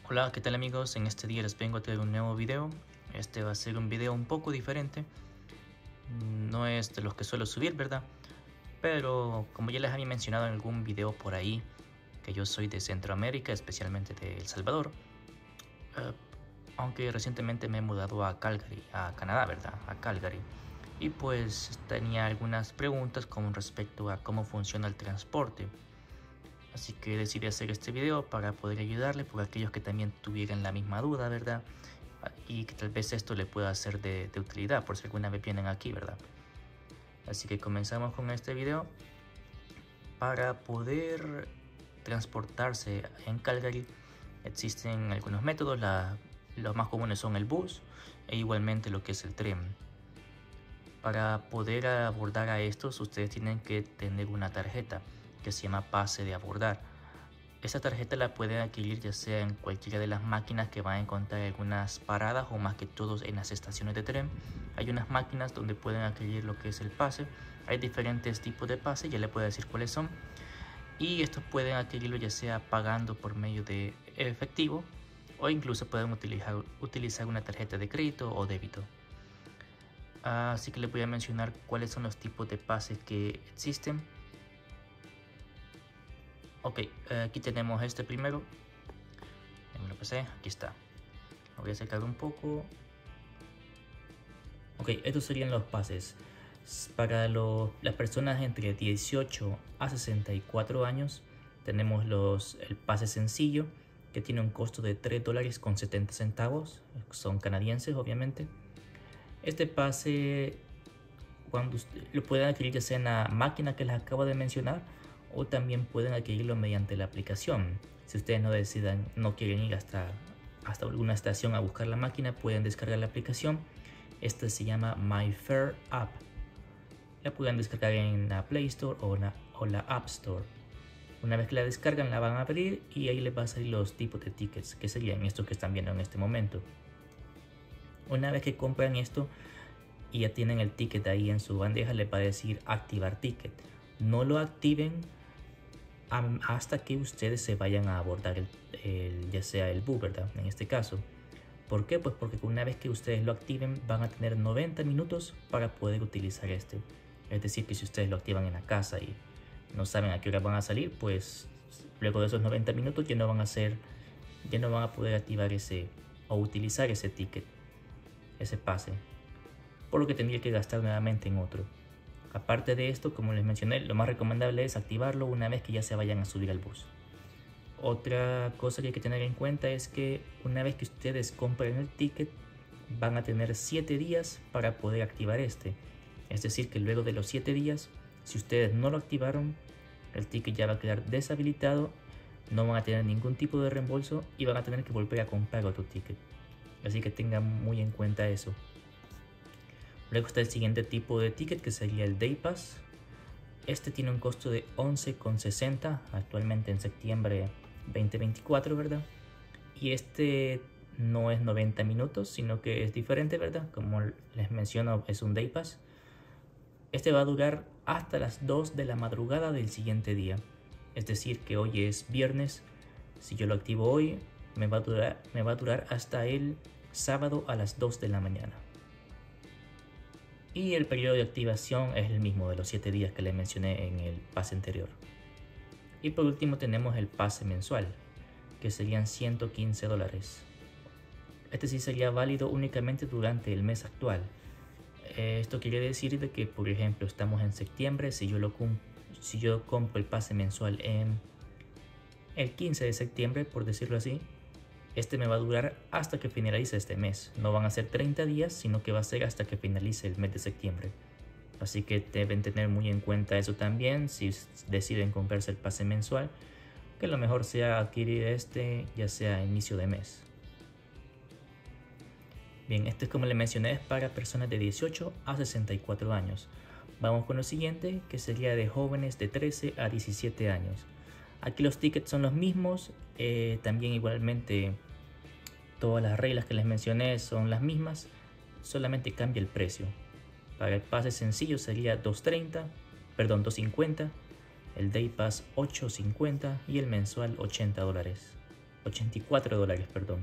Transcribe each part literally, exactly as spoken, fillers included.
Hola, ¿qué tal amigos? En este día les vengo a traer un nuevo video. Este va a ser un video un poco diferente. No es de los que suelo subir, ¿verdad? Pero como ya les había mencionado en algún video por ahí, que yo soy de Centroamérica, especialmente de El Salvador. Eh, aunque recientemente me he mudado a Calgary, a Canadá, ¿verdad? A Calgary. Y pues tenía algunas preguntas con respecto a cómo funciona el transporte. Así que decidí hacer este video para poder ayudarle por aquellos que también tuvieran la misma duda, ¿verdad? Y que tal vez esto le pueda ser de, de utilidad por si alguna vez vienen aquí, ¿verdad? Así que comenzamos con este video. Para poder transportarse en Calgary existen algunos métodos. La, los más comunes son el bus e igualmente lo que es el tren. Para poder abordar a estos, ustedes tienen que tener una tarjeta que se llama pase de abordar. Esa tarjeta la pueden adquirir ya sea en cualquiera de las máquinas que van a encontrar en algunas paradas o más que todos en las estaciones de tren. Hay unas máquinas donde pueden adquirir lo que es el pase. Hay diferentes tipos de pase, ya les puedo decir cuáles son. Y estos pueden adquirirlo ya sea pagando por medio de efectivo o incluso pueden utilizar, utilizar una tarjeta de crédito o débito. Así que les voy a mencionar cuáles son los tipos de pases que existen. Ok, aquí tenemos este primero. Ya me lo pasé, aquí está. Lo voy a acercar un poco. Ok, estos serían los pases. Para los, las personas entre dieciocho a sesenta y cuatro años, tenemos los, el pase sencillo, que tiene un costo de tres dólares con setenta centavos. Son canadienses, obviamente. Este pase, cuando usted, lo pueden adquirir ya sea en la máquina que les acabo de mencionar, o también pueden adquirirlo mediante la aplicación. Si ustedes no decidan, no quieren ir hasta, hasta alguna estación a buscar la máquina, pueden descargar la aplicación. Esta se llama MyFare App. La pueden descargar en la Play Store o la, o la App Store. Una vez que la descargan, la van a abrir y ahí les va a salir los tipos de tickets, que serían estos que están viendo en este momento. Una vez que compran esto y ya tienen el ticket ahí en su bandeja, les va a decir activar ticket. No lo activen hasta que ustedes se vayan a abordar el, el, ya sea el bus, ¿verdad? En este caso. ¿Por qué? Pues porque una vez que ustedes lo activen van a tener noventa minutos para poder utilizar este. Es decir, que si ustedes lo activan en la casa y no saben a qué hora van a salir, pues luego de esos noventa minutos ya no van a hacer, ya no van a poder activar ese o utilizar ese ticket, ese pase, por lo que tendría que gastar nuevamente en otro. Aparte de esto, como les mencioné, lo más recomendable es activarlo una vez que ya se vayan a subir al bus. Otra cosa que hay que tener en cuenta es que una vez que ustedes compren el ticket, van a tener siete días para poder activar este. Es decir, que luego de los siete días, si ustedes no lo activaron, el ticket ya va a quedar deshabilitado, no van a tener ningún tipo de reembolso y van a tener que volver a comprar otro ticket. Así que tengan muy en cuenta eso. Luego está el siguiente tipo de ticket, que sería el Day Pass. Este tiene un costo de once con sesenta actualmente en septiembre veinte veinticuatro, ¿verdad? Y este no es noventa minutos, sino que es diferente, ¿verdad? Como les menciono, es un Day Pass. Este va a durar hasta las dos de la madrugada del siguiente día. Es decir, que hoy es viernes. Si yo lo activo hoy, me va a durar, me va a durar hasta el sábado a las dos de la mañana. Y el periodo de activación es el mismo de los siete días que les mencioné en el pase anterior. Y por último tenemos el pase mensual, que serían ciento quince dólares. Este sí sería válido únicamente durante el mes actual. Esto quiere decir de que, por ejemplo, estamos en septiembre. Si yo, lo si yo compro el pase mensual en el quince de septiembre, por decirlo así, este me va a durar hasta que finalice este mes. No van a ser treinta días, sino que va a ser hasta que finalice el mes de septiembre. Así que deben tener muy en cuenta eso también si deciden comprarse el pase mensual, que lo mejor sea adquirir este ya sea a inicio de mes. Bien, este, como les mencioné, es para personas de dieciocho a sesenta y cuatro años. Vamos con lo siguiente, que sería de jóvenes de trece a diecisiete años. Aquí los tickets son los mismos, eh, también igualmente todas las reglas que les mencioné son las mismas, solamente cambia el precio. Para el pase sencillo sería dos treinta, perdón, dos cincuenta, el Day Pass ocho cincuenta y el mensual ochenta dólares. ochenta y cuatro dólares, perdón.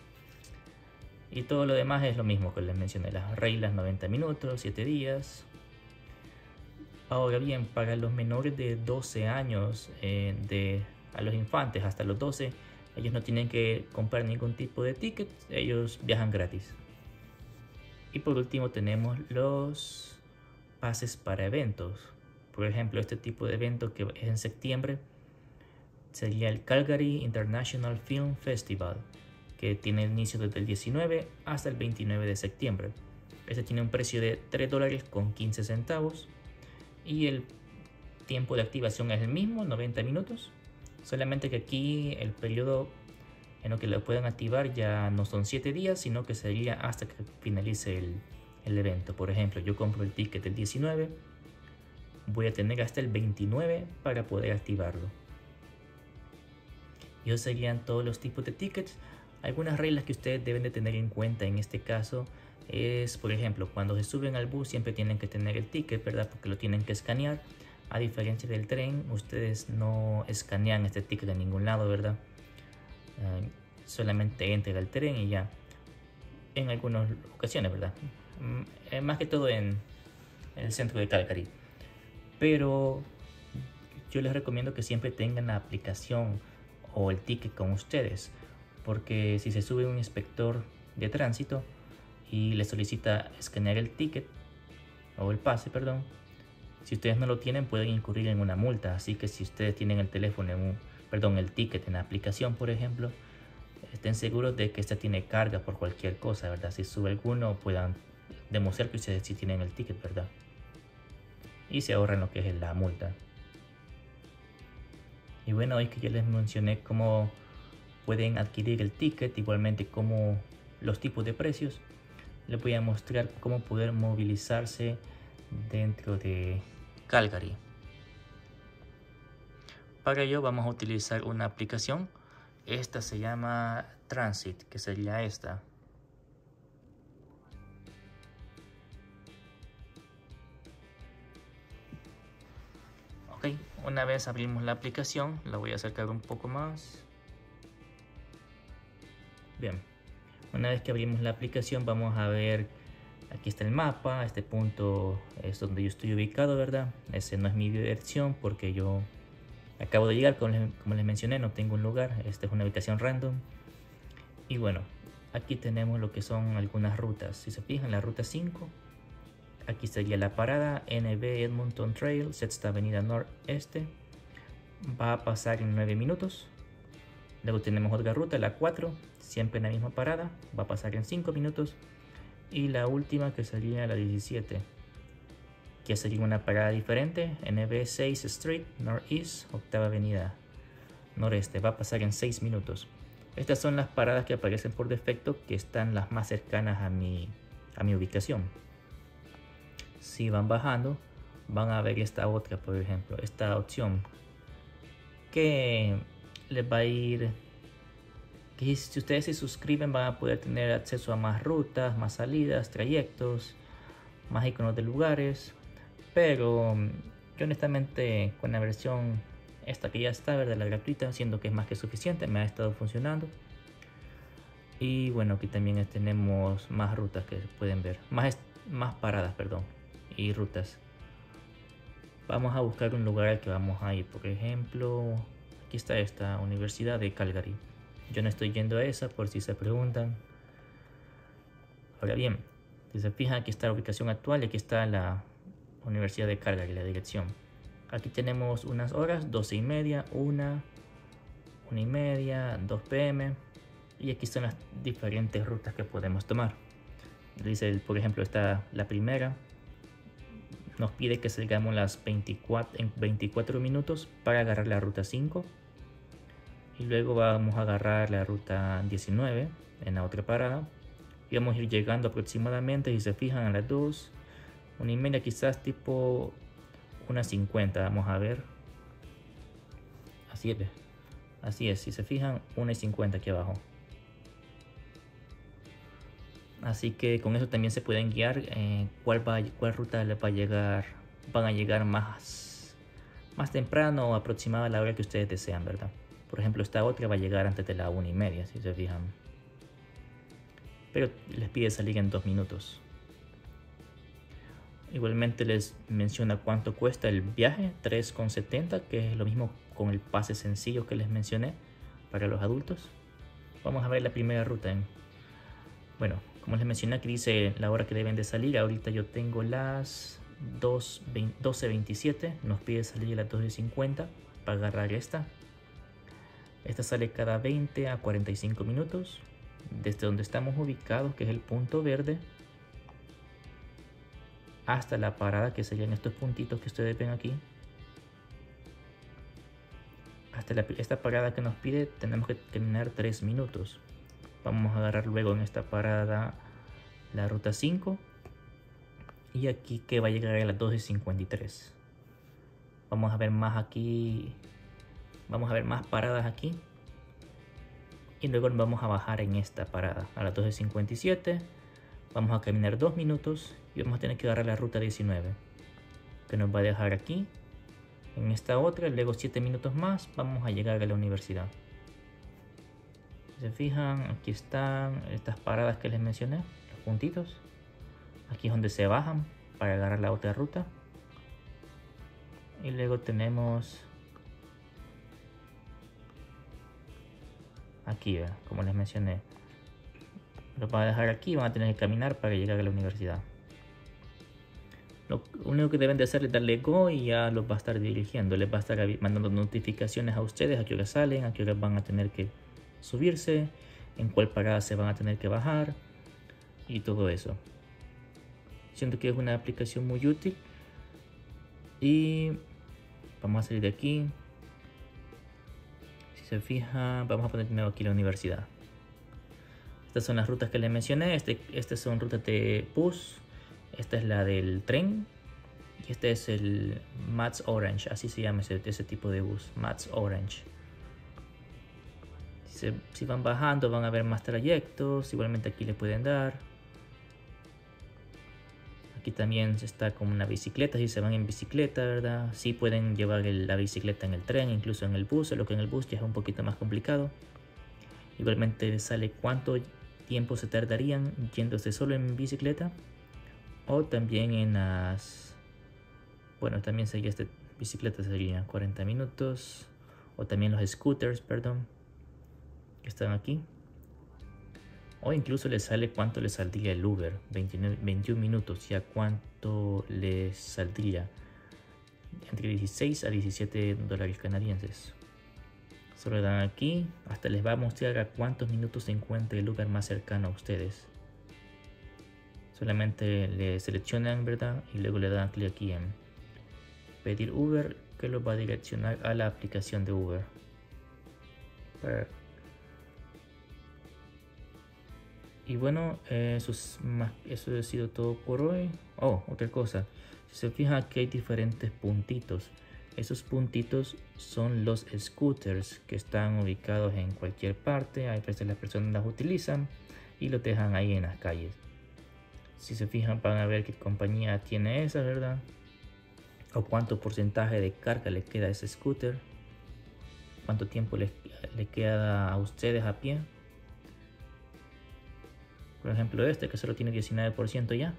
Y todo lo demás es lo mismo que les mencioné, las reglas noventa minutos, siete días. Ahora bien, para los menores de doce años, eh, de, a los infantes hasta los doce, ellos no tienen que comprar ningún tipo de ticket, ellos viajan gratis. Y por último tenemos los pases para eventos. Por ejemplo, este tipo de evento que es en septiembre sería el Calgary International Film Festival, que tiene inicio desde el diecinueve hasta el veintinueve de septiembre. Este tiene un precio de tres dólares con quince centavos y el tiempo de activación es el mismo, noventa minutos, solamente que aquí el periodo en lo que lo puedan activar ya no son siete días, sino que sería hasta que finalice el, el evento. Por ejemplo, yo compro el ticket el diecinueve, voy a tener hasta el veintinueve para poder activarlo. Y esos serían todos los tipos de tickets. Algunas reglas que ustedes deben de tener en cuenta en este caso es, por ejemplo, cuando se suben al bus siempre tienen que tener el ticket, ¿verdad? Porque lo tienen que escanear. A diferencia del tren, ustedes no escanean este ticket en ningún lado, ¿verdad? Uh, solamente entra al tren y ya. En algunas ocasiones, ¿verdad? Mm, más que todo en, en el centro de Calgary. Pero yo les recomiendo que siempre tengan la aplicación o el ticket con ustedes, porque si se sube un inspector de tránsito y le solicita escanear el ticket o el pase, perdón, si ustedes no lo tienen pueden incurrir en una multa. Así que si ustedes tienen el teléfono en un, perdón, el ticket en la aplicación, por ejemplo, estén seguros de que esta tiene carga por cualquier cosa, ¿verdad? Si sube alguno puedan demostrar que ustedes sí tienen el ticket, ¿verdad? Y se ahorran lo que es la multa. Y bueno, hoy que yo les mencioné cómo pueden adquirir el ticket, igualmente como los tipos de precios, les voy a mostrar cómo poder movilizarse dentro de Calgary. Para ello vamos a utilizar una aplicación. Esta se llama Transit, que sería esta. Ok, una vez abrimos la aplicación, la voy a acercar un poco más. Bien, una vez que abrimos la aplicación vamos a ver, aquí está el mapa, este punto es donde yo estoy ubicado, ¿verdad? Ese no es mi dirección porque yo acabo de llegar, como les, como les mencioné, no tengo un lugar, esta es una ubicación random. Y bueno, aquí tenemos lo que son algunas rutas. Si se fijan, la ruta cinco, aquí sería la parada N B Edmonton Trail, Sexta Avenida Noreste. Va a pasar en nueve minutos. Luego tenemos otra ruta, la cuatro, siempre en la misma parada, va a pasar en cinco minutos. Y la última, que sería la diecisiete, que sería una parada diferente, N B seis Street Northeast, Octava Avenida Noreste, va a pasar en seis minutos. Estas son las paradas que aparecen por defecto, que están las más cercanas a mi, a mi ubicación. Si van bajando, van a ver esta otra, por ejemplo, esta opción, que les va a ir, que si ustedes se suscriben van a poder tener acceso a más rutas, más salidas, trayectos, más iconos de lugares. Pero yo honestamente con la versión esta que ya está, ¿verdad?, la gratuita, siendo que es más que suficiente, me ha estado funcionando. Y bueno, aquí también tenemos más rutas que pueden ver, más, más paradas, perdón, y rutas. Vamos a buscar un lugar al que vamos a ir. Por ejemplo, aquí está esta Universidad de Calgary. Yo no estoy yendo a esa, por si se preguntan. Ahora bien, si se fijan, aquí está la ubicación actual y aquí está la Universidad de Calgary, la dirección. Aquí tenemos unas horas, doce y media, una, una y media, dos p m Y aquí están las diferentes rutas que podemos tomar. Dice, por ejemplo, está la primera. Nos pide que salgamos las veinticuatro, en veinticuatro minutos para agarrar la ruta cinco. Y luego vamos a agarrar la ruta diecinueve en la otra parada. Y vamos a ir llegando aproximadamente, si se fijan, a las dos, una y media, quizás tipo una cincuenta. Vamos a ver. Así es. Así es, si se fijan, una y cincuenta aquí abajo. Así que con eso también se pueden guiar eh, cuál, va, cuál ruta les va a llegar, van a llegar más, más temprano o aproximada a la hora que ustedes desean, ¿verdad? Por ejemplo, esta otra va a llegar antes de la una y media, si se fijan. Pero les pide salir en dos minutos. Igualmente les menciona cuánto cuesta el viaje, tres con setenta, que es lo mismo con el pase sencillo que les mencioné para los adultos. Vamos a ver la primera ruta. En, bueno, como les mencioné, aquí dice la hora que deben de salir. Ahorita yo tengo las doce veintisiete, nos pide salir a las doce cincuenta para agarrar esta. Esta sale cada veinte a cuarenta y cinco minutos desde donde estamos ubicados, que es el punto verde, hasta la parada, que serían estos puntitos que ustedes ven aquí. Hasta la, esta parada que nos pide tenemos que caminar tres minutos. Vamos a agarrar luego en esta parada la ruta cinco, y aquí que va a llegar a las doce cincuenta y tres. Vamos a ver más aquí, vamos a ver más paradas aquí, y luego vamos a bajar en esta parada a las doce cincuenta y siete. Vamos a caminar dos minutos y vamos a tener que agarrar la ruta diecinueve, que nos va a dejar aquí en esta otra. Luego siete minutos más vamos a llegar a la universidad. Si se fijan, aquí están estas paradas que les mencioné, los puntitos. Aquí es donde se bajan para agarrar la otra ruta. Y luego tenemos aquí, ¿verdad? Como les mencioné, los van a dejar aquí y van a tener que caminar para llegar a la universidad. Lo único que deben de hacer es darle go y ya los va a estar dirigiendo. Les va a estar mandando notificaciones a ustedes a qué hora salen, a qué hora van a tener que subirse, en cuál parada se van a tener que bajar y todo eso. Siento que es una aplicación muy útil. Y vamos a salir de aquí. Si se fijan, vamos a poner primero aquí la universidad. Estas son las rutas que les mencioné. Este, estas son rutas de bus. Esta es la del tren. Y este es el Mats Orange. Así se llama ese, ese tipo de bus. Mats Orange. Si, se, si van bajando van a ver más trayectos. Igualmente aquí le pueden dar. Aquí también está como una bicicleta. Si se van en bicicleta, ¿verdad? Sí pueden llevar el, la bicicleta en el tren, incluso en el bus. Solo que en el bus ya es un poquito más complicado. Igualmente sale cuánto tiempo se tardarían yéndose solo en bicicleta, o también en las, bueno, también sería este bicicleta, sería cuarenta minutos, o también los scooters, perdón, que están aquí, o incluso les sale cuánto les saldría el Uber, veintinueve, veintiún minutos, ya cuánto les saldría, entre dieciséis a diecisiete dólares canadienses. Solo le dan aquí, hasta les va a mostrar a cuántos minutos se encuentra el lugar más cercano a ustedes. Solamente le seleccionan, ¿verdad? Y luego le dan clic aquí en pedir Uber, que lo va a direccionar a la aplicación de Uber. Y bueno, eso, es más, eso ha sido todo por hoy. Oh, otra cosa. Si se fijan, aquí hay diferentes puntitos. Esos puntitos son los scooters que están ubicados en cualquier parte. Hay veces las personas las utilizan y los dejan ahí en las calles. Si se fijan, van a ver qué compañía tiene esa, ¿verdad? O cuánto porcentaje de carga le queda a ese scooter. Cuánto tiempo le, le queda a ustedes a pie. Por ejemplo, este que solo tiene diecinueve por ciento ya.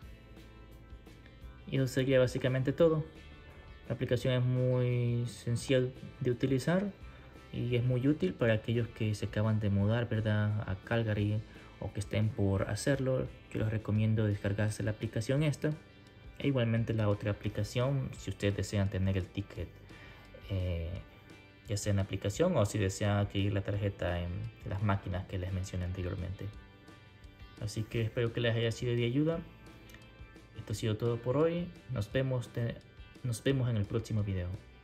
Y eso sería básicamente todo. La aplicación es muy sencilla de utilizar y es muy útil para aquellos que se acaban de mudar, ¿verdad?, a Calgary, o que estén por hacerlo. Yo les recomiendo descargarse la aplicación esta, e igualmente la otra aplicación si ustedes desean tener el ticket, eh, ya sea en la aplicación o si desean adquirir la tarjeta en las máquinas que les mencioné anteriormente. Así que espero que les haya sido de ayuda. Esto ha sido todo por hoy. Nos vemos, te, nos vemos en el próximo video.